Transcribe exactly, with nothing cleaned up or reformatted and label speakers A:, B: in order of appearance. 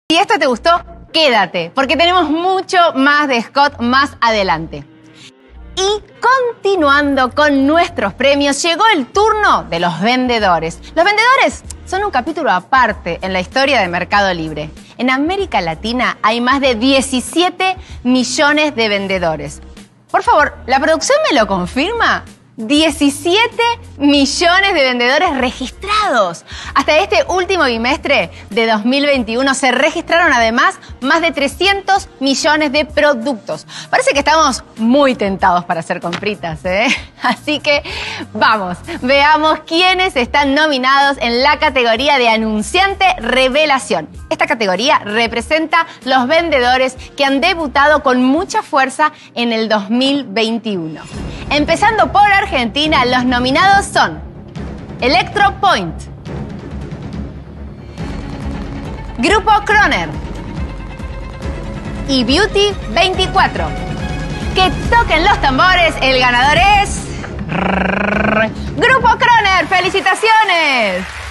A: Si esto te gustó, quédate, porque tenemos mucho más de Scott más adelante. Y continuando con nuestros premios, llegó el turno de los vendedores. Los vendedores son un capítulo aparte en la historia de Mercado Libre. En América Latina hay más de diecisiete millones de vendedores. Por favor, ¿la producción me lo confirma? diecisiete millones de vendedores registrados. Hasta este último bimestre de dos mil veintiuno se registraron además más de trescientos millones de productos. Parece que estamos muy tentados para hacer compritas, ¿eh? Así que vamos, veamos quiénes están nominados en la categoría de anunciante revelación. Esta categoría representa los vendedores que han debutado con mucha fuerza en el dos mil veintiuno. Empezando por Argentina, los nominados son Electropoint, Grupo Kroner y Beauty veinticuatro. Que toquen los tambores, el ganador es Grupo Kroner. ¡Felicitaciones!